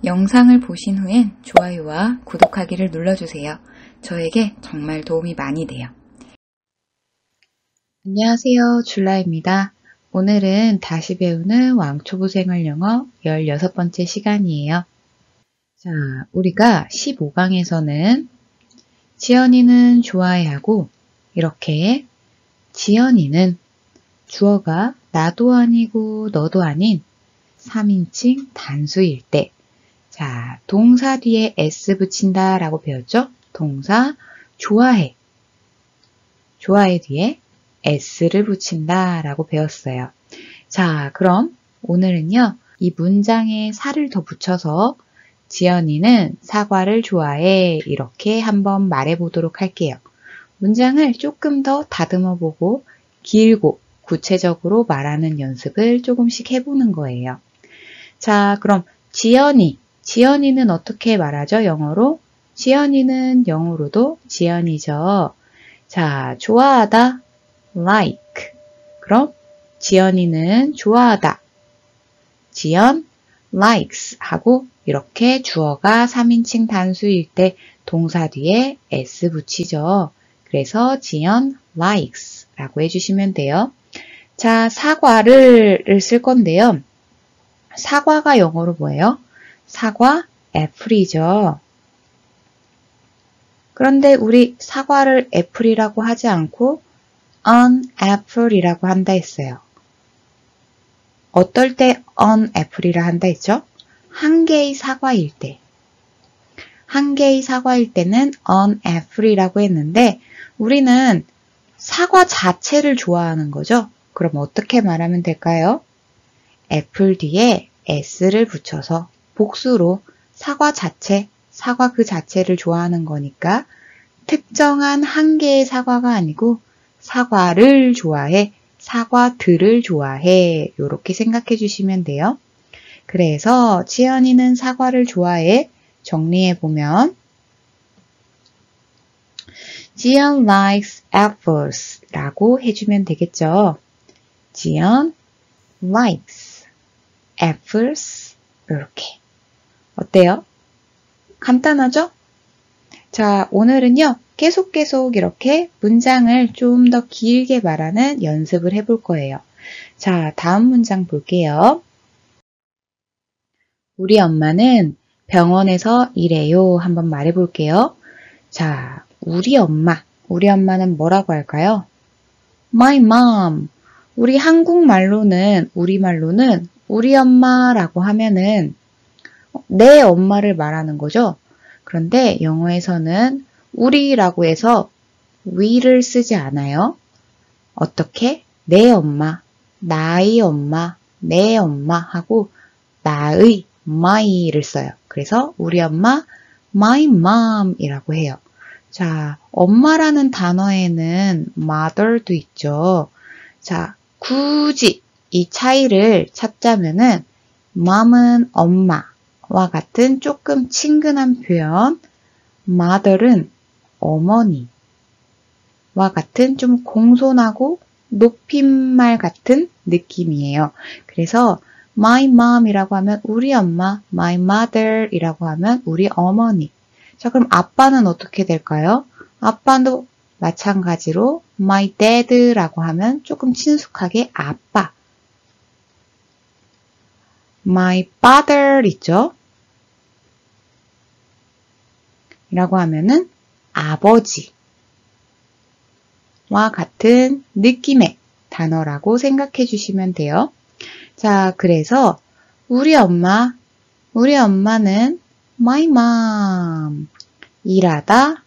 영상을 보신 후엔 좋아요와 구독하기를 눌러주세요. 저에게 정말 도움이 많이 돼요. 안녕하세요. 줄라입니다. 오늘은 다시 배우는 왕초보 생활영어 16번째 시간이에요. 자, 우리가 15강에서는 지연이는 좋아해하고 이렇게 지연이는 주어가 나도 아니고 너도 아닌 3인칭 단수일 때 자, 동사 뒤에 s 붙인다 라고 배웠죠? 동사 좋아해. 좋아해 뒤에 s를 붙인다 라고 배웠어요. 자, 그럼 오늘은요. 이 문장에 살을 더 붙여서 지연이는 사과를 좋아해 이렇게 한번 말해보도록 할게요. 문장을 조금 더 다듬어 보고 길고 구체적으로 말하는 연습을 조금씩 해보는 거예요. 자, 그럼 지연이는 어떻게 말하죠? 영어로? 지연이는 영어로도 지연이죠. 자, 좋아하다, like. 그럼 지연이는 좋아하다. 지연, likes 하고 이렇게 주어가 3인칭 단수일 때 동사 뒤에 s 붙이죠. 그래서 지연, likes 라고 해주시면 돼요. 자, 사과를 쓸 건데요. 사과가 영어로 뭐예요? 사과, 애플이죠. 그런데 우리 사과를 애플이라고 하지 않고 an apple이라고 한다 했어요. 어떨 때 an apple이라 한다 했죠? 한 개의 사과일 때. 한 개의 사과일 때는 an apple이라고 했는데 우리는 사과 자체를 좋아하는 거죠. 그럼 어떻게 말하면 될까요? 애플 뒤에 s를 붙여서 복수로 사과 그 자체를 좋아하는 거니까 특정한 한 개의 사과가 아니고 사과를 좋아해, 사과들을 좋아해 이렇게 생각해 주시면 돼요. 그래서 지연이는 사과를 좋아해 정리해 보면 지연 likes apples 라고 해주면 되겠죠. 지연 likes apples 이렇게 어때요? 간단하죠? 자, 오늘은요. 계속 이렇게 문장을 좀 더 길게 말하는 연습을 해볼 거예요. 자, 다음 문장 볼게요. 우리 엄마는 병원에서 일해요. 한번 말해볼게요. 자, 우리 엄마는 뭐라고 할까요? My mom. 우리 한국말로는, 우리말로는 우리 엄마라고 하면은 내 엄마를 말하는 거죠. 그런데 영어에서는 우리라고 해서 we를 쓰지 않아요. 어떻게? 내 엄마, 나의 엄마, 내 엄마 하고 나의 my를 써요. 그래서 우리 엄마 my mom이라고 해요. 자, 엄마라는 단어에는 mother도 있죠. 자, 굳이 이 차이를 찾자면은 mom은 엄마와 같은 조금 친근한 표현, mother은 어머니와 같은 좀 공손하고 높임말 같은 느낌이에요. 그래서 my mom이라고 하면 우리 엄마, my mother이라고 하면 우리 어머니. 자, 그럼 아빠는 어떻게 될까요? 아빠도 마찬가지로 my dad라고 하면 조금 친숙하게 아빠. my father 있죠? 라고 하면은 아버지와 같은 느낌의 단어라고 생각해 주시면 돼요. 자, 그래서 우리 엄마는 my mom 일하다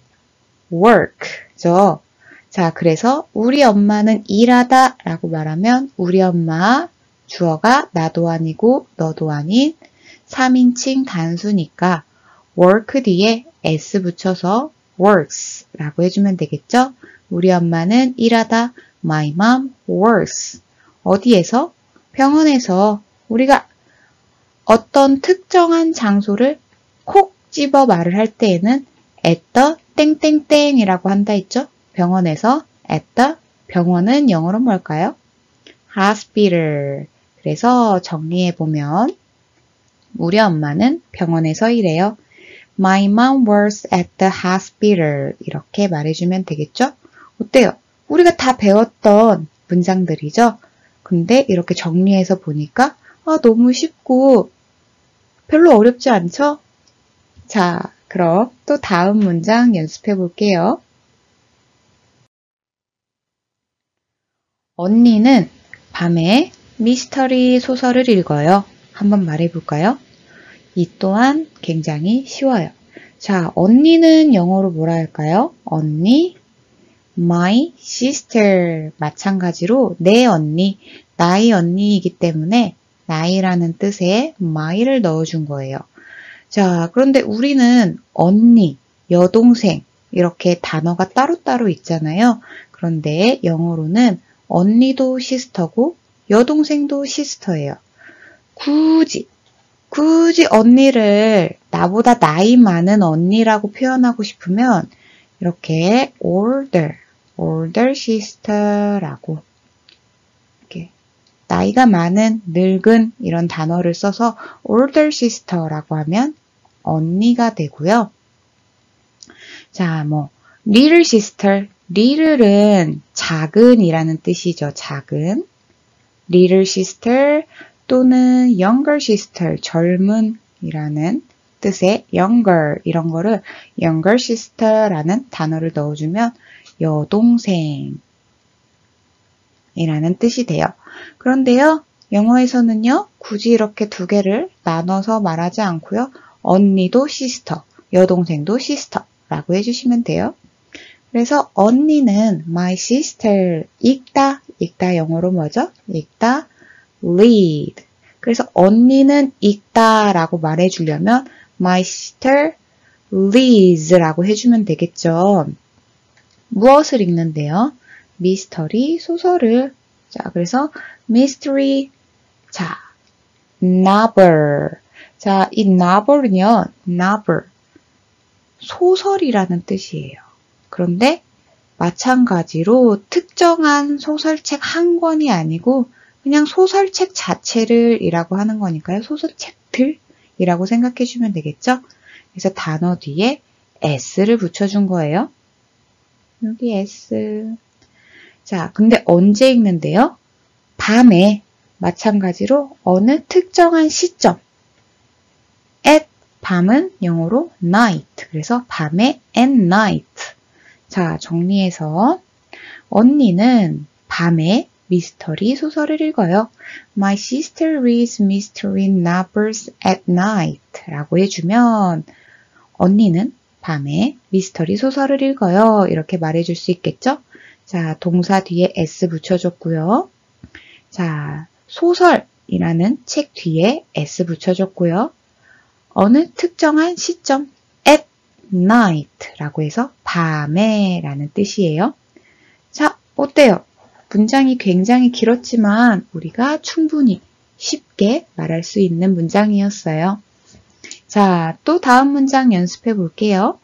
work죠. 자, 그래서 우리 엄마는 일하다 라고 말하면 우리 엄마 주어가 나도 아니고 너도 아닌 3인칭 단수니까 work 뒤에 s 붙여서 works 라고 해주면 되겠죠? 우리 엄마는 일하다 my mom works. 어디에서? 병원에서. 우리가 어떤 특정한 장소를 콕 집어 말을 할 때에는 at the 땡땡땡이라고 한다 했죠? 병원에서 at the 병원은 영어로 뭘까요? hospital. 그래서 정리해보면 우리 엄마는 병원에서 일해요. My mom works at the hospital. 이렇게 말해주면 되겠죠? 어때요? 우리가 다 배웠던 문장들이죠? 근데 이렇게 정리해서 보니까 너무 쉽고 별로 어렵지 않죠? 자, 그럼 또 다음 문장 연습해 볼게요. 언니는 밤에 미스터리 소설을 읽어요. 한번 말해볼까요? 이 또한 굉장히 쉬워요. 자, 언니는 영어로 뭐라 할까요? 언니, my sister. 마찬가지로 내 언니, 나의 언니이기 때문에 나이라는 뜻에 my를 넣어준 거예요. 자, 그런데 우리는 언니, 여동생 이렇게 단어가 따로따로 있잖아요. 그런데 영어로는 언니도 시스터고 여동생도 시스터예요. 굳이 언니를 나보다 나이 많은 언니라고 표현하고 싶으면 이렇게 older sister라고 이렇게 나이가 많은, 늙은 이런 단어를 써서 older sister라고 하면 언니가 되고요. 자, little sister, little은 작은이라는 뜻이죠. 작은. little sister 또는 younger sister, 젊은이라는 뜻의 younger 이런 거를 younger sister라는 단어를 넣어주면 여동생이라는 뜻이 돼요. 그런데요, 영어에서는요, 굳이 이렇게 두 개를 나눠서 말하지 않고요, 언니도 sister, 여동생도 sister라고 해주시면 돼요. 그래서 언니는 my sister, 읽다 영어로 뭐죠? 읽다, read. 그래서 언니는 읽다라고 말해주려면 my sister reads라고 해주면 되겠죠. 무엇을 읽는데요? 미스터리 소설을. 자, 그래서 mystery. 자, novel. 자, 이 novel은요, novel. 소설이라는 뜻이에요. 그런데 마찬가지로 특정한 소설책 한 권이 아니고 그냥 소설책 자체를 이라고 하는 거니까요. 소설책들이라고 생각해 주면 되겠죠? 그래서 단어 뒤에 s를 붙여준 거예요. 여기 s. 자, 근데 언제 읽는데요? 밤에 마찬가지로 어느 특정한 시점. at 밤은 영어로 night. 그래서 밤에 at night. 자, 정리해서 언니는 밤에 미스터리 소설을 읽어요. My sister reads mystery novels at night 라고 해주면 언니는 밤에 미스터리 소설을 읽어요. 이렇게 말해줄 수 있겠죠? 자, 동사 뒤에 s 붙여줬고요. 자, 소설이라는 책 뒤에 s 붙여줬고요. 어느 특정한 시점 at night 라고 해서 밤에 라는 뜻이에요. 자, 어때요? 문장이 굉장히 길었지만 우리가 충분히 쉽게 말할 수 있는 문장이었어요. 자, 또 다음 문장 연습해 볼게요.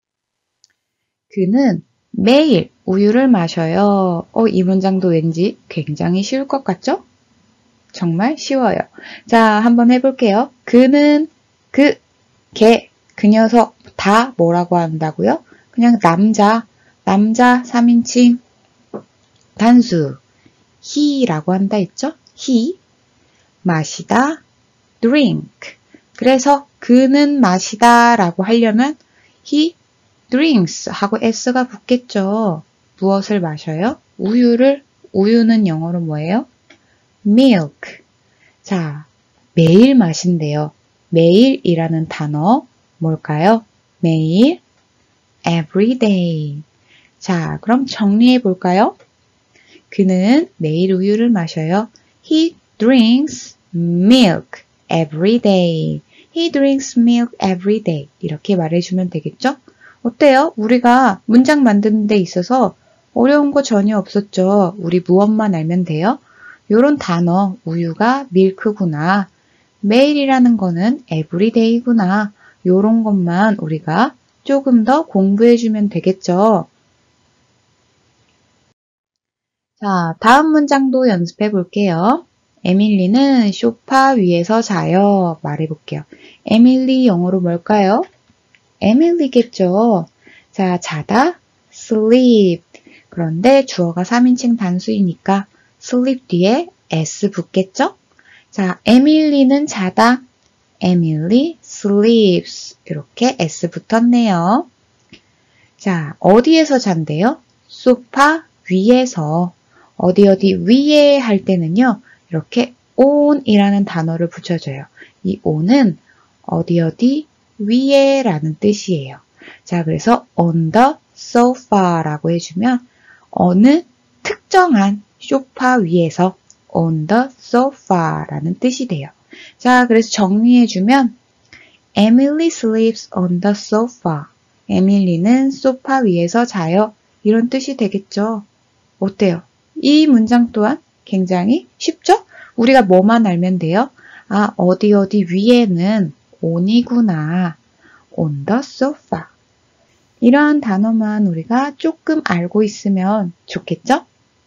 그는 매일 우유를 마셔요. 이 문장도 왠지 굉장히 쉬울 것 같죠? 정말 쉬워요. 자, 한번 해볼게요. 그는, 걔, 그 녀석 다 뭐라고 한다고요? 그냥 남자 3인칭 단수 he라고 한다 했죠? he 마시다 drink. 그래서 그는 마시다 라고 하려면 he drinks 하고 s가 붙겠죠. 무엇을 마셔요? 우유는 영어로 뭐예요? milk. 자, 매일 마신대요. 매일이라는 단어 뭘까요? 매일 every day. 자, 그럼 정리해 볼까요? 그는 매일 우유를 마셔요. He drinks milk every day. He drinks milk every day. 이렇게 말해주면 되겠죠? 어때요? 우리가 문장 만드는 데 있어서 어려운 거 전혀 없었죠? 우리 무엇만 알면 돼요? 요런 단어, 우유가 밀크구나. 매일이라는 거는 everyday구나. 요런 것만 우리가 조금 더 공부해주면 되겠죠? 자, 다음 문장도 연습해 볼게요. 에밀리는 소파 위에서 자요. 말해볼게요. 에밀리 영어로 뭘까요? 에밀리겠죠. 자, 자다, sleep. 그런데 주어가 3인칭 단수이니까 sleep 뒤에 s 붙겠죠? 자, 에밀리는 자다. 에밀리 sleeps. 이렇게 s 붙었네요. 자, 어디에서 잔대요? 소파 위에서. 어디 위에 할 때는요. 이렇게 on이라는 단어를 붙여줘요. 이 on은 어디 위에 라는 뜻이에요. 자, 그래서 on the sofa라고 해주면 어느 특정한 소파 위에서 on the sofa라는 뜻이 돼요. 자, 그래서 정리해주면 Emily sleeps on the sofa. 에밀리는 소파 위에서 자요. 이런 뜻이 되겠죠. 어때요? 이 문장 또한 굉장히 쉽죠? 우리가 뭐만 알면 돼요? 아, 어디 위에는 on이구나. on the sofa. 이러한 단어만 우리가 조금 알고 있으면 좋겠죠?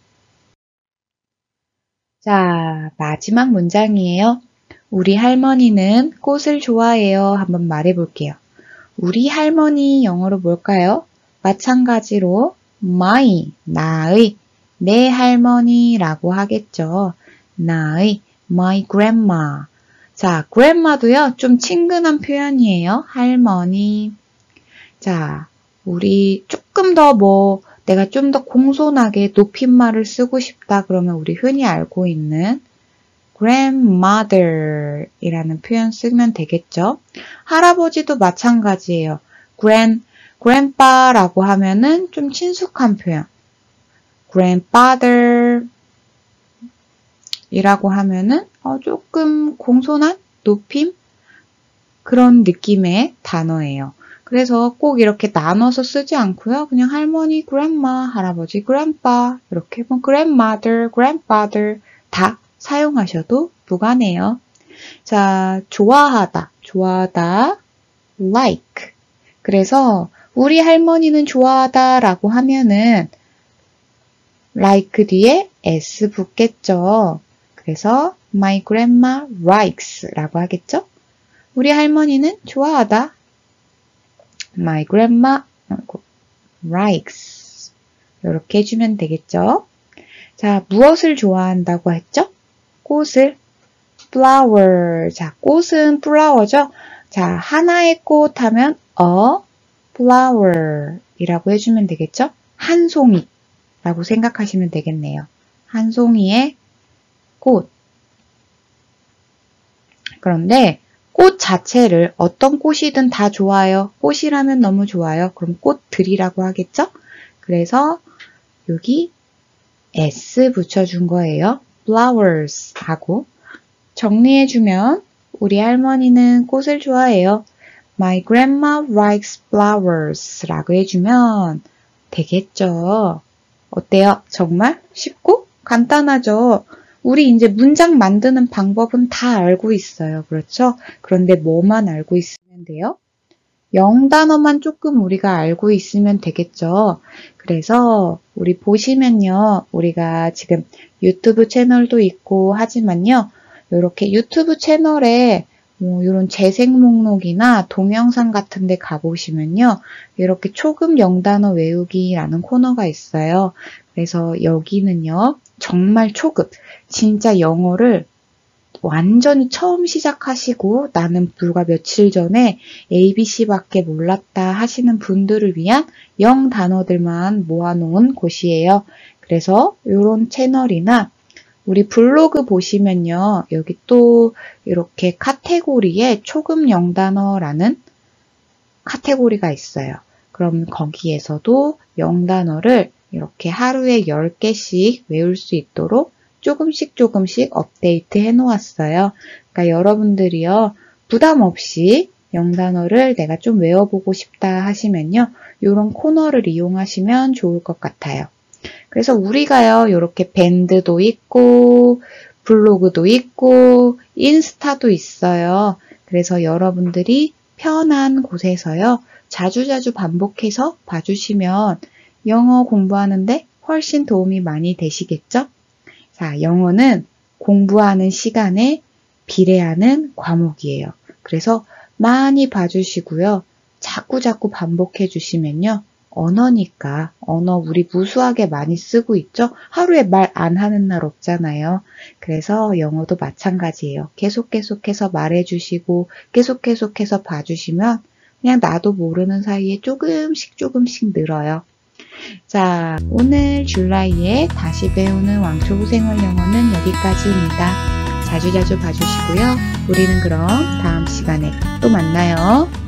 자, 마지막 문장이에요. 우리 할머니는 꽃을 좋아해요. 한번 말해볼게요. 우리 할머니 영어로 뭘까요? 마찬가지로 my, 나의, 내 할머니라고 하겠죠. 나의, my grandma. 자, grandma도요, 좀 친근한 표현이에요. 할머니. 자, 우리 조금 더 내가 좀 더 공손하게 높임말을 쓰고 싶다 그러면 우리 흔히 알고 있는 grandmother 이라는 표현 쓰면 되겠죠. 할아버지도 마찬가지예요. grandpa라고 하면은 좀 친숙한 표현. grandfather 이라고 하면은 조금 공손한 높임 그런 느낌의 단어예요. 그래서 꼭 이렇게 나눠서 쓰지 않고요. 그냥 할머니, grandma, 할아버지, grandpa 이렇게 grandmother, grandfather 다 사용하셔도 무관해요. 자, 좋아하다, like. 그래서 우리 할머니는 좋아하다 라고 하면은 like 뒤에 s 붙겠죠. 그래서 my grandma likes 라고 하겠죠. 우리 할머니는 좋아하다. My grandma likes. 이렇게 해주면 되겠죠. 자, 무엇을 좋아한다고 했죠? 꽃을. flower. 자, 꽃은 flower죠. 자, 하나의 꽃 하면 a flower 이라고 해주면 되겠죠. 한 송이라고 생각하시면 되겠네요. 한 송이의 꽃. 그런데 꽃 자체를 어떤 꽃이든 다 좋아요. 꽃이라면 너무 좋아요. 그럼 꽃들이라고 하겠죠? 그래서 여기 s 붙여준 거예요. flowers 하고 정리해주면 우리 할머니는 꽃을 좋아해요. My grandma likes flowers 라고 해주면 되겠죠. 어때요? 정말 쉽고 간단하죠? 우리 이제 문장 만드는 방법은 다 알고 있어요. 그렇죠? 그런데 뭐만 알고 있으면 돼요? 영단어만 조금 우리가 알고 있으면 되겠죠. 그래서 우리 보시면요. 우리가 지금 유튜브 채널도 있고 하지만요. 이렇게 유튜브 채널에 이런 재생 목록이나 동영상 같은 데 가보시면요. 이렇게 초급 영단어 외우기라는 코너가 있어요. 그래서 여기는요. 정말 초급, 진짜 영어를 완전히 처음 시작하시고 나는 불과 며칠 전에 ABC밖에 몰랐다 하시는 분들을 위한 영단어들만 모아놓은 곳이에요. 그래서 이런 채널이나 우리 블로그 보시면요. 여기 또 이렇게 카테고리에 초급 영단어라는 카테고리가 있어요. 그럼 거기에서도 영단어를 이렇게 하루에 10개씩 외울 수 있도록 조금씩 업데이트 해놓았어요. 그러니까 여러분들이요. 부담 없이 영단어를 내가 좀 외워보고 싶다 하시면요. 이런 코너를 이용하시면 좋을 것 같아요. 그래서 우리가요. 이렇게 밴드도 있고 블로그도 있고 인스타도 있어요. 그래서 여러분들이 편한 곳에서요. 자주자주 반복해서 봐주시면 영어 공부하는데 훨씬 도움이 많이 되시겠죠? 자, 영어는 공부하는 시간에 비례하는 과목이에요. 그래서 많이 봐주시고요. 자꾸 반복해 주시면요. 언어니까 언어 우리 무수하게 많이 쓰고 있죠. 하루에 말 안 하는 날 없잖아요. 그래서 영어도 마찬가지예요. 계속해서 말해 주시고 계속해서 봐주시면 그냥 나도 모르는 사이에 조금씩 늘어요. 자, 오늘 줄라이의 다시 배우는 왕초보 생활 영어는 여기까지입니다. 자주 봐주시고요. 우리는 그럼 다음 시간에 또 만나요.